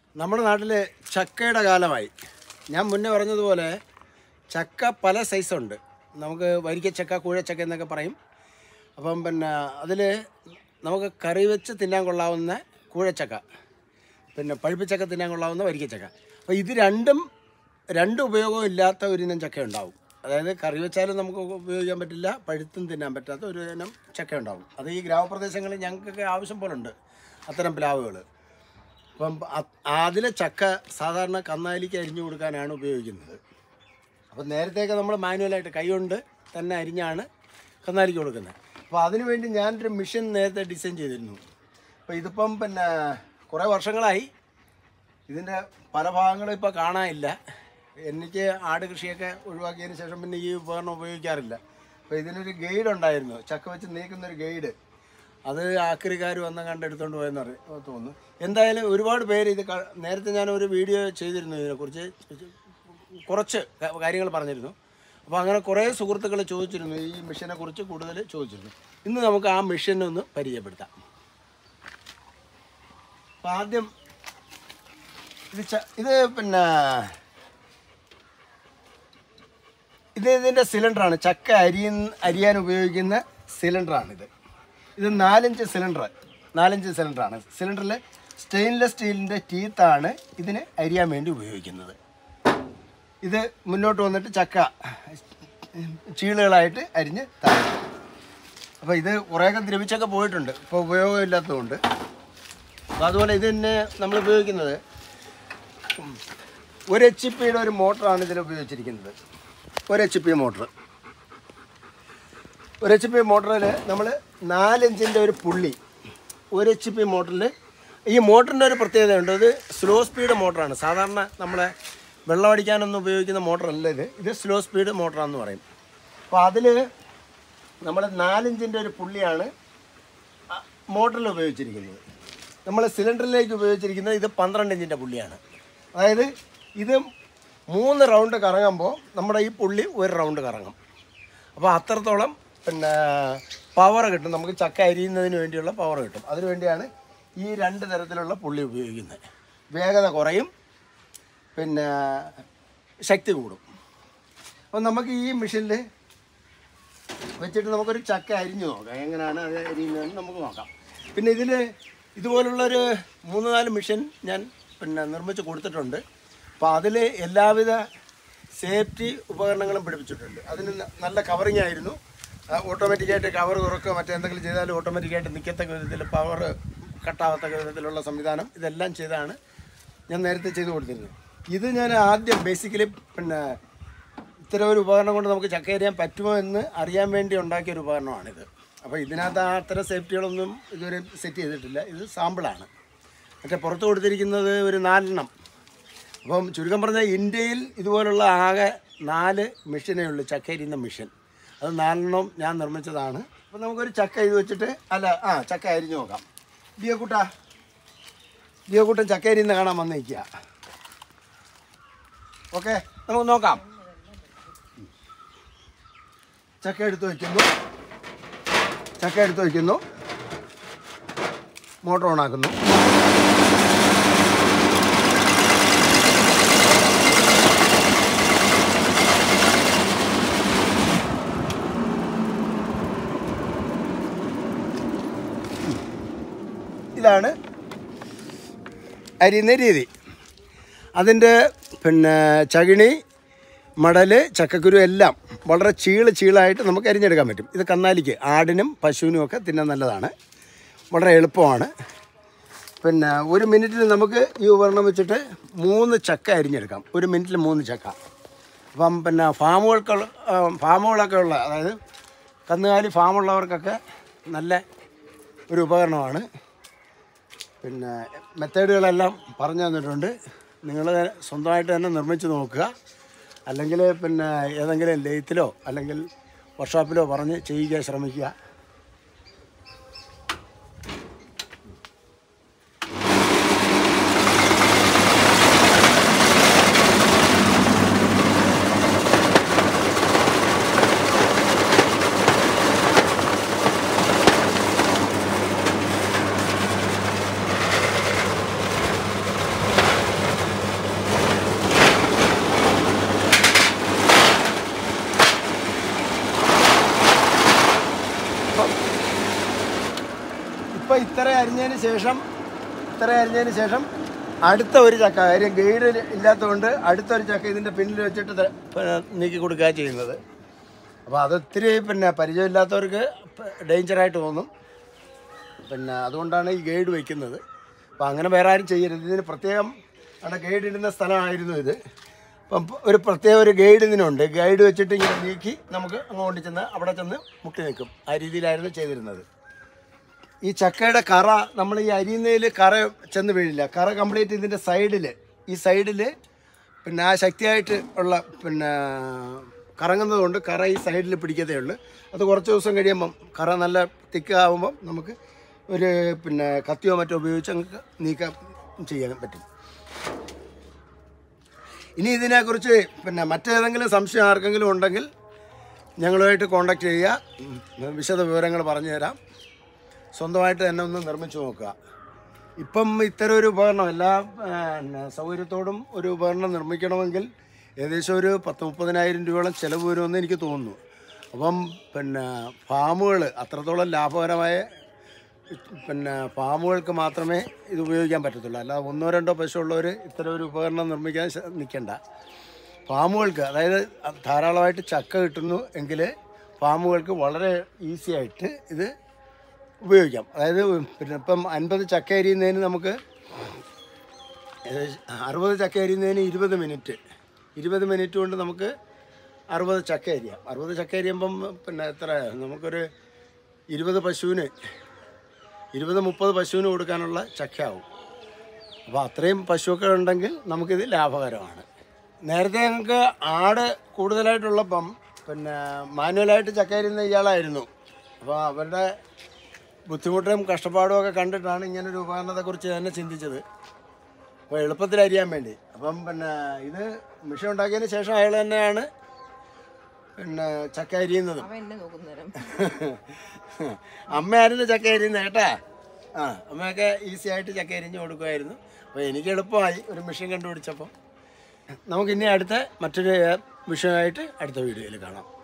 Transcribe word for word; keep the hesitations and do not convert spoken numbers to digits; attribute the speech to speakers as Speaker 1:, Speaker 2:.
Speaker 1: നമ്മുടെ നാട്ടിൽ ചക്കയുടെ കാലമായി. ഞാൻ മുന്നേ പറഞ്ഞതുപോലെ ചക്ക പല സൈസുണ്ട്. നമുക്ക് വരിക്കച്ചക്ക, കൂഴച്ചക്ക എന്നൊക്കെ പറയും. അപ്പം പിന്നെ അതിൽ നമുക്ക് കറി വെച്ച് തിന്നാൻ കൊള്ളാവുന്ന കൂഴച്ചക്ക, പിന്നെ പഴുപ്പിച്ചക്ക തിന്നാൻ കൊള്ളാവുന്ന വരിക്കച്ചക്ക. അപ്പോൾ ഇത് രണ്ടും രണ്ട് ഉപയോഗവും ഇല്ലാത്ത ഒരു ഇനം ചക്ക ഉണ്ടാവും. അതായത് കറി വെച്ചാലും നമുക്ക് ഉപയോഗിക്കാൻ പറ്റില്ല, പഴുത്തും തിന്നാൻ പറ്റാത്ത ഒരു ഇനം ചക്ക ഉണ്ടാവും. അത് ഈ ഗ്രാമപ്രദേശങ്ങളിൽ ഞങ്ങൾക്കൊക്കെ ആവശ്യം പോലെ ഉണ്ട് അത്തരം പ്ലാവുകൾ. അപ്പം അതിലെ ചക്ക സാധാരണ കന്നാലിക്ക് അരിഞ്ഞു കൊടുക്കാനാണ് ഉപയോഗിക്കുന്നത്. അപ്പം നേരത്തെയൊക്കെ നമ്മൾ മാനുവലായിട്ട് കൈകൊണ്ട് തന്നെ അരിഞ്ഞാണ് കന്നാലിക്ക് കൊടുക്കുന്നത്. അപ്പോൾ അതിനുവേണ്ടി ഞാനൊരു മെഷീൻ നേരത്തെ ഡിസൈൻ ചെയ്തിരുന്നു. അപ്പോൾ ഇതിപ്പം പിന്നെ കുറേ വർഷങ്ങളായി ഇതിൻ്റെ പല ഭാഗങ്ങളും ഇപ്പോൾ കാണാനില്ല. എനിക്ക് ആട് കൃഷിയൊക്കെ ഒഴിവാക്കിയതിന് ശേഷം പിന്നെ ഈ ഉപകരണം ഉപയോഗിക്കാറില്ല. അപ്പോൾ ഇതിനൊരു ഗൈഡ് ഉണ്ടായിരുന്നു, ചക്ക വെച്ച് നീക്കുന്നൊരു ഗൈഡ്. അത് ആക്രിക്കാർ വന്ന് കണ്ടെടുത്തുകൊണ്ട് പോയെന്ന് പറയും തോന്നുന്നു. എന്തായാലും ഒരുപാട് പേര് ഇത് നേരത്തെ ഞാനൊരു വീഡിയോ ചെയ്തിരുന്നു, ഇതിനെക്കുറിച്ച് കുറച്ച് കാര്യങ്ങൾ പറഞ്ഞിരുന്നു. അപ്പോൾ അങ്ങനെ കുറേ സുഹൃത്തുക്കൾ ചോദിച്ചിരുന്നു, ഈ മെഷീനെ കുറിച്ച് കൂടുതൽ ചോദിച്ചിരുന്നു. ഇന്ന് നമുക്ക് ആ മെഷീനെ ഒന്ന് പരിചയപ്പെടുത്താം. അപ്പോൾ ആദ്യം ഇത് ച ഇത് പിന്നെ ഇത് ഇതിൻ്റെ സിലിണ്ടറാണ്. ചക്ക അരി അരിയാൻ ഉപയോഗിക്കുന്ന സിലിണ്ടറാണിത്. ഇത് നാലഞ്ച് സിലിണ്ടർ നാലഞ്ച് സിലിണ്ടറാണ്. സിലിണ്ടറിൽ സ്റ്റെയിൻലെസ് സ്റ്റീലിൻ്റെ ടീത്താണ് ഇതിന് അരിയാൻ വേണ്ടി ഉപയോഗിക്കുന്നത്. ഇത് മുന്നോട്ട് വന്നിട്ട് ചക്ക ചീളുകളായിട്ട് അരിഞ്ഞ് താഴെ. അപ്പോൾ ഇത് കുറേയൊക്കെ ദ്രവിച്ചൊക്കെ പോയിട്ടുണ്ട്, ഇപ്പോൾ ഉപയോഗമില്ലാത്തതുകൊണ്ട്. അപ്പോൾ അതുപോലെ ഇത് തന്നെ നമ്മൾ ഉപയോഗിക്കുന്നത് ഒരു എച്ച് പിയുടെ ഒരു മോട്ടറാണ് ഇതിൽ ഉപയോഗിച്ചിരിക്കുന്നത്. ഒരു എച്ച് പി മോട്ടർ ഒരു എച്ച് പി മോട്ടറിൽ നമ്മൾ നാലിഞ്ചിൻ്റെ ഒരു പുള്ളി ഒരു എച്ച് പി മോട്ടറിൽ. ഈ മോട്ടറിൻ്റെ ഒരു പ്രത്യേകതയുണ്ട്, ഇത് സ്ലോ സ്പീഡ് മോട്ടറാണ്. സാധാരണ നമ്മളെ വെള്ളമടിക്കാനൊന്നും ഉപയോഗിക്കുന്ന മോട്ടറല്ല ഇത്. ഇത് സ്ലോ സ്പീഡ് മോട്ടറാണെന്ന് പറയും. അപ്പോൾ അതിൽ നമ്മൾ നാലിഞ്ചിൻ്റെ ഒരു പുള്ളിയാണ് മോട്ടറിൽ ഉപയോഗിച്ചിരിക്കുന്നത്. നമ്മൾ സിലിണ്ടറിലേക്ക് ഉപയോഗിച്ചിരിക്കുന്നത് ഇത് പന്ത്രണ്ട് ഇഞ്ചിൻ്റെ പുള്ളിയാണ്. അതായത് ഇത് മൂന്ന് റൗണ്ട് കറങ്ങുമ്പോൾ നമ്മുടെ ഈ പുള്ളി ഒരു റൗണ്ട് കറങ്ങും. അപ്പോൾ അത്രത്തോളം പിന്നെ പവർ കിട്ടും, നമുക്ക് ചക്ക അരിയുന്നതിന് വേണ്ടിയുള്ള പവർ കിട്ടും. അതിനു വേണ്ടിയാണ് ഈ രണ്ട് തരത്തിലുള്ള പുള്ളി ഉപയോഗിക്കുന്നത്. വേഗത കുറയും, പിന്നെ ശക്തി കൂടും. അപ്പം നമുക്ക് ഈ മെഷീനിൽ വെച്ചിട്ട് നമുക്കൊരു ചക്ക അരിഞ്ഞു നോക്കാം, എങ്ങനെയാണ് അത് അരിയുന്നതെന്ന് നമുക്ക് നോക്കാം. പിന്നെ ഇതിൽ ഇതുപോലുള്ളൊരു മൂന്ന് നാല് മെഷീൻ ഞാൻ പിന്നെ നിർമ്മിച്ച് കൊടുത്തിട്ടുണ്ട്. അപ്പോൾ അതിൽ എല്ലാവിധ സേഫ്റ്റി ഉപകരണങ്ങളും പിടിപ്പിച്ചിട്ടുണ്ട്. അതിന് നല്ല കവറിങ് ആയിരുന്നു. ഓട്ടോമാറ്റിക്കായിട്ട് കവർ തുറക്കുക മറ്റെന്തെങ്കിലും ചെയ്താലും ഓട്ടോമാറ്റിക്കായിട്ട് നിൽക്കത്തക്ക വിധത്തിൽ പവർ കട്ടാവത്തക്ക വിധത്തിലുള്ള സംവിധാനം ഇതെല്ലാം ചെയ്താണ് ഞാൻ നേരത്തെ ചെയ്ത് കൊടുത്തിരുന്നത്. ഇത് ഞാൻ ആദ്യം ബേസിക്കലി പിന്നെ ഇത്തരം ഒരു ഉപകരണം കൊണ്ട് നമുക്ക് ചക്ക അരിയാൻ പറ്റുമോ എന്ന് അറിയാൻ വേണ്ടി ഉണ്ടാക്കിയൊരു ഉപകരണമാണിത്. അപ്പോൾ ഇതിനകത്ത് ആ അത്തരം സേഫ്റ്റികളൊന്നും ഇതുവരെ സെറ്റ് ചെയ്തിട്ടില്ല. ഇത് സാമ്പിളാണ്. മറ്റേ പുറത്ത് കൊടുത്തിരിക്കുന്നത് ഒരു നാലെണ്ണം. അപ്പം ചുരുക്കം പറഞ്ഞാൽ ഇന്ത്യയിൽ ഇതുപോലുള്ള ആകെ നാല് മെഷീനേ ഉള്ളൂ, ചക്ക അരിയുന്ന മെഷീൻ. അത് നാലെണ്ണം ഞാൻ നിർമ്മിച്ചതാണ്. അപ്പം നമുക്കൊരു ചക്ക ഇത് വെച്ചിട്ട് അല്ല ആ ചക്ക അരിഞ്ഞ് നോക്കാം. ലിയോക്കുട്ട ലിയോക്കുട്ടൻ ചക്ക അരിയുന്ന കാണാൻ വന്നിരിക്കുക. ഓക്കെ, നമുക്ക് നോക്കാം. ചക്ക എടുത്ത് വയ്ക്കുന്നു ചക്ക എടുത്ത് വയ്ക്കുന്നു മോട്ടർ ഓണാക്കുന്നു. ഇതാണ് അരിയുന്ന രീതി. അതിൻ്റെ പിന്നെ ചകിണി, മടൽ, ചക്കക്കുരു എല്ലാം വളരെ ചീള് ചീളായിട്ട് നമുക്ക് അരിഞ്ഞെടുക്കാൻ പറ്റും. ഇത് കന്നാലിക്ക്, ആടിനും പശുവിനും ഒക്കെ തിന്നാൻ നല്ലതാണ്, വളരെ എളുപ്പമാണ്. പിന്നെ ഒരു മിനിറ്റിൽ നമുക്ക് ഈ ഉപകരണം വെച്ചിട്ട് മൂന്ന് ചക്ക അരിഞ്ഞെടുക്കാം. ഒരു മിനിറ്റിൽ മൂന്ന് ചക്ക. അപ്പം പിന്നെ ഫാമുകൾക്കുള്ള ഫാമുകളൊക്കെ ഉള്ള, അതായത് കന്നുകാലി ഫാമുള്ളവർക്കൊക്കെ നല്ല ഒരു ഉപകരണമാണ്. പിന്നെ മെത്തേഡുകളെല്ലാം പറഞ്ഞു തന്നിട്ടുണ്ട്. നിങ്ങൾ സ്വന്തമായിട്ട് തന്നെ നിർമ്മിച്ച് നോക്കുക, അല്ലെങ്കിൽ പിന്നെ ഏതെങ്കിലും ലെയ്ത്തിലോ അല്ലെങ്കിൽ വർക്ക്ഷോപ്പിലോ പറഞ്ഞ് ചെയ്യിക്കാൻ ശ്രമിക്കുക. ഇത്ര അരിഞ്ഞതിന് ശേഷം ഇത്ര അരിഞ്ഞതിന് ശേഷം അടുത്ത ഒരു ചക്ക, കാര്യം ഗൈഡ് ഇല്ലാത്തതുകൊണ്ട് അടുത്തൊരു ചക്ക ഇതിൻ്റെ പിന്നിൽ വെച്ചിട്ട് നീക്കി കൊടുക്കുക ചെയ്യുന്നത്. അപ്പോൾ അതൊത്തിരി പിന്നെ പരിചയമില്ലാത്തവർക്ക് ഡേഞ്ചറായിട്ട് തോന്നും. പിന്നെ അതുകൊണ്ടാണ് ഈ ഗൈഡ് വയ്ക്കുന്നത്. അപ്പോൾ അങ്ങനെ വേറെ ആരും ചെയ്യരുത്. ഇതിന് പ്രത്യേകം അവിടെ ഗൈഡ് ഇടുന്ന സ്ഥലമായിരുന്നു ഇത്. അപ്പം ഒരു പ്രത്യേക ഒരു ഗൈഡ് ഇതിനുണ്ട്. ഗൈഡ് വെച്ചിട്ട് ഇങ്ങനെ നീക്കി നമുക്ക് അങ്ങോട്ട് ചെന്ന് അവിടെ ചെന്ന് മുട്ടി നിൽക്കും. ആ രീതിയിലായിരുന്നു ചെയ്തിരുന്നത്. ഈ ചക്കയുടെ കറ നമ്മൾ ഈ അരിയുന്നതിൽ കറ ചെന്ന് വീഴില്ല. കറ കംപ്ലീറ്റ് ഇതിൻ്റെ സൈഡിൽ, ഈ സൈഡിൽ പിന്നെ ആ ശക്തിയായിട്ട് ഉള്ള പിന്നെ കറങ്ങുന്നത് കൊണ്ട് കറ ഈ സൈഡിൽ പിടിക്കത്തേ ഉള്ളൂ. അത് കുറച്ച് ദിവസം കഴിയുമ്പം കറ നല്ല തിക്കാവുമ്പം നമുക്ക് ഒരു പിന്നെ കത്തിയോ മറ്റോ ഉപയോഗിച്ച് നമുക്ക് നീക്കം ചെയ്യാൻ പറ്റും. ഇനി ഇതിനെക്കുറിച്ച് പിന്നെ മറ്റേതെങ്കിലും സംശയം ആർക്കെങ്കിലും ഉണ്ടെങ്കിൽ ഞങ്ങളുമായിട്ട് കോൺടാക്റ്റ് ചെയ്യുക. വിശദ വിവരങ്ങൾ പറഞ്ഞു തരാം. സ്വന്തമായിട്ട് തന്നെ ഒന്ന് നിർമ്മിച്ചു നോക്കുക. ഇപ്പം ഇത്തരം ഒരു ഉപകരണം എല്ലാ സൗകര്യത്തോടും ഒരു ഉപകരണം നിർമ്മിക്കണമെങ്കിൽ ഏകദേശം ഒരു പത്ത് മുപ്പതിനായിരം രൂപയോളം ചിലവ് വരുമെന്ന് എനിക്ക് തോന്നുന്നു. അപ്പം പിന്നെ ഫാമുകൾ അത്രത്തോളം ലാഭകരമായ പിന്നെ ഫാമുകൾക്ക് മാത്രമേ ഇത് ഉപയോഗിക്കാൻ പറ്റത്തുള്ളൂ. അല്ലാതെ ഒന്നോ രണ്ടോ പശുള്ളവർ ഇത്തരം ഒരു ഉപകരണം നിർമ്മിക്കാൻ നിൽക്കേണ്ട. ഫാമുകൾക്ക്, അതായത് ധാരാളമായിട്ട് ചക്ക കിട്ടുന്നു എങ്കിൽ ഫാമുകൾക്ക് വളരെ ഈസി ആയിട്ട് ഇത് ഉപയോഗിക്കാം. അതായത് പിന്നെ ഇപ്പം അൻപത് ചക്ക അരിയുന്നതിന് നമുക്ക് അറുപത് ചക്ക അരിയുന്നതിന് ഇരുപത് മിനിറ്റ് ഇരുപത് മിനിറ്റ് കൊണ്ട് നമുക്ക് അറുപത് ചക്ക അരിയാം. അറുപത് ചക്ക അരിയുമ്പം പിന്നെ എത്ര നമുക്കൊരു ഇരുപത് പശുവിന് ഇരുപത് മുപ്പത് പശുവിന് കൊടുക്കാനുള്ള ചക്കയാവും. അപ്പോൾ അത്രയും പശുവൊക്കെ ഉണ്ടെങ്കിൽ നമുക്കിത് ലാഭകരമാണ്. നേരത്തെ ഞങ്ങൾക്ക് ആട് കൂടുതലായിട്ടുള്ളപ്പം പിന്നെ മാനുവലായിട്ട് ചക്ക അരിയുന്ന ഇയാളായിരുന്നു. അപ്പോൾ അവരുടെ ബുദ്ധിമുട്ടും കഷ്ടപ്പാടും ഒക്കെ കണ്ടിട്ടാണ് ഇങ്ങനൊരു ഉപകരണത്തെക്കുറിച്ച് തന്നെ ചിന്തിച്ചത്. അപ്പോൾ എളുപ്പത്തിൽ അരിയാൻ വേണ്ടി. അപ്പം പിന്നെ ഇത് മിഷൻ ഉണ്ടാക്കിയതിന് ശേഷം അയാൾ തന്നെയാണ് പിന്നെ ചക്ക അരിയുന്നത്. അമ്മയായിരുന്നു ചക്ക അരിയുന്നത് കേട്ടാ. ആ അമ്മയൊക്കെ ഈസി ആയിട്ട് ചക്ക അരിഞ്ഞ് കൊടുക്കുമായിരുന്നു. അപ്പോൾ എനിക്ക് എളുപ്പമായി ഒരു മിഷൻ കണ്ടുപിടിച്ചപ്പം. നമുക്കിനി അടുത്ത മറ്റൊരു വിഷയമായിട്ട് അടുത്ത വീഡിയോയിൽ കാണാം.